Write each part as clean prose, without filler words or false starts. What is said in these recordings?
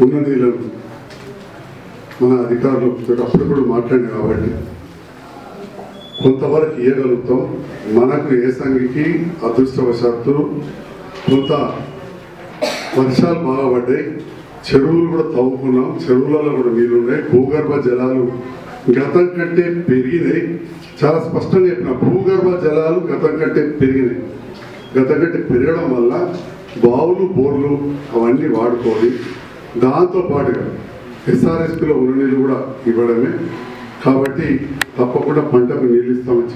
ఉన్న నీళ్ళను మన అధికారులు అప్పుడు కూడా మాట్లాడిన కాబట్టి కొంతవరకు ఇవ్వగలుగుతాం. మనకు ఏసంగికి అదృష్టవశాత్తు కొంత వర్షాలు బాగా పడ్డాయి, చెరువులు కూడా తవ్వుకున్నాం, చెరువులలో కూడా నీళ్ళు ఉన్నాయి, భూగర్భ జలాలు గతం కంటే పెరిగినాయి. చాలా స్పష్టంగా చెప్పిన భూగర్భ జలాలు గతం కంటే పెరిగినాయి. గతం కంటే పెరగడం వల్ల బావులు బోర్లు అవన్నీ వాడుకోవాలి. దాంతోపాటుగా ఎస్ఆర్ఎస్పిలో ఉన్న నీళ్ళు కూడా ఇవ్వడమే. కాబట్టి తప్పకుండా పంటకు నీళ్ళు ఇస్తామని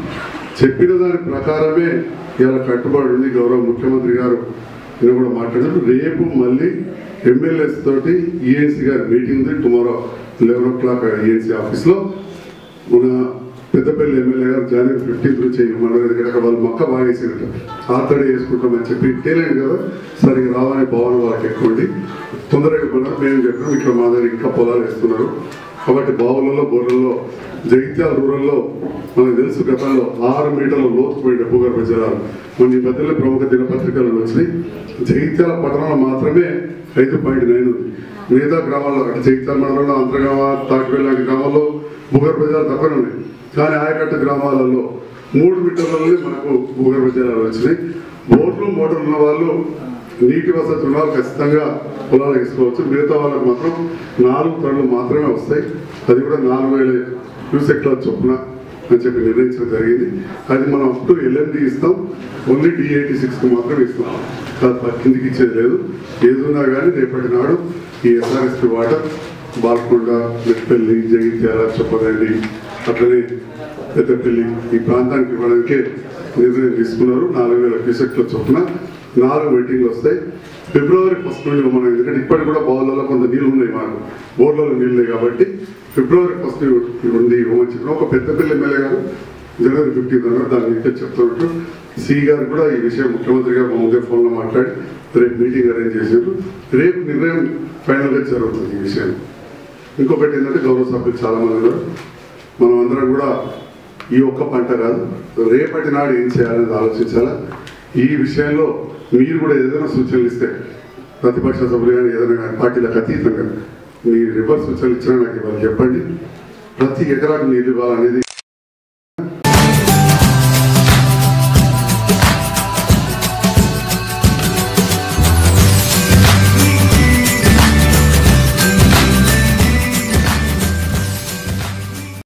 చెప్పిన దాని ప్రకారమే ఇలా కట్టుబడి ఉంది. గౌరవ ముఖ్యమంత్రి గారు నేను కూడా మాట్లాడారు. రేపు మళ్ళీ ఎమ్మెల్యేస్ తోటి ఈఎన్సీ గారి మీటింగ్ ఉంది. టుమారో 11 o'clock ఈఎన్సీ ఆఫీస్లో మన పెద్దపల్లి ఎమ్మెల్యే గారు జనవరి 15th నుంచి ఇవ్వమన్నారు. ఎందుకంటే అక్కడ వాళ్ళు మొక్క బాగా వేసినట్టు ఆతడి వేసుకుంటామని చెప్పి తేలేదు కదా, సరిగ్గా రావాలని భావన వాళ్ళకి ఎక్కువండి. తొందరగా కొన్నారు. మేము చెప్పినాం ఇక్కడ మా దగ్గర ఇంకా పొలాలు వేస్తున్నారు కాబట్టి బావులలో బొర్రల్లో జగిత్యాల రూరల్లో మనకు తెలుసు గతంలో 6 మీటర్ల లోతుపోయిన భూగర్భ జలాలు మన ఈ మధ్యలో ప్రముఖ దినపత్రికలు వచ్చినాయి. జగిత్యాల పట్టణంలో మాత్రమే 5.9 ఉంది. మిగతా గ్రామాల్లో అంటే జగిత్యాల మండలంలో అంతర్గ్రామ తాకిపల్లి లాంటి గ్రామాల్లో భూగర్భ జలాలు తక్కువనే ఉన్నాయి. కానీ ఆయకట్టు గ్రామాలలో 3 మీటర్లలోనే మనకు భూగర్భ జలాలు వచ్చినాయి. బోర్లు మోటార్లు ఉన్న వాళ్ళు నీటి వసతి ఉన్న వాళ్ళు ఖచ్చితంగా పొలాలు వేసుకోవచ్చు. మిగతా వాళ్ళకు మాత్రం 4 టన్నులు మాత్రమే వస్తాయి. అది కూడా 4000 క్యూసెక్ల చొప్పున అని చెప్పి నిర్ణయించడం జరిగింది. అది మనం అప్ టు LND ఇస్తాం, ఓన్లీ D86కి మాత్రమే ఇస్తాం. కిందికి ఇచ్చేది లేదు. ఏదున్నా కానీ రేపటి నాడు ఈ ఎస్ఆర్ఎస్పి వాటర్ బాల్కొండ, మెట్పల్లి, జగిత్యాల, చొప్పదండి అట్లనే పెద్దపల్లి ఈ ప్రాంతానికి ఇవ్వడానికే నిర్ణయం తీసుకున్నారు. 4000 క్యూసెక్ల చొప్పున 4 వెయిటింగ్లు వస్తాయి. ఫిబ్రవరి 1st నుండి మనం ఎందుకంటే ఇప్పటికి కూడా బావులలో కొంత నీళ్ళు ఉన్నాయి, మనకు బోర్లలో నీళ్ళు ఉన్నాయి కాబట్టి ఫిబ్రవరి 1st నుండి ఇవ్వమని చెప్పిన ఒక పెద్దపల్లి ఎమ్మెల్యే గారు జనవరి 15th అన్నారు. దాని మీద చెప్తున్నట్టు సి గారు కూడా ఈ విషయం ముఖ్యమంత్రి గారు ముందే ఫోన్లో మాట్లాడి రేపు మీటింగ్ అరేంజ్ చేశారు. రేపు నిర్ణయం ఫైనల్గా జరుగుతుంది ఈ విషయం. ఇంకొకటి ఏంటంటే గౌరవ సభ్యులు చాలామంది ఉన్నారు. మనం అందరం కూడా ఈ ఒక్క పంట కాదు రేపటి నాడు ఏం చేయాలనేది ఆలోచించాలా. ఈ విషయంలో మీరు కూడా ఏదైనా సూచనలు ఇస్తే ప్రతిపక్ష సభ్యులు కానీ ఏదైనా కానీ పార్టీలకు అతీతంగా మీ రివర్స్ సూచనలు ఇచ్చినా నాకు ఇవ్వాలి చెప్పండి. ప్రతి ఎకరాకు నీళ్ళు ఇవ్వాలనేది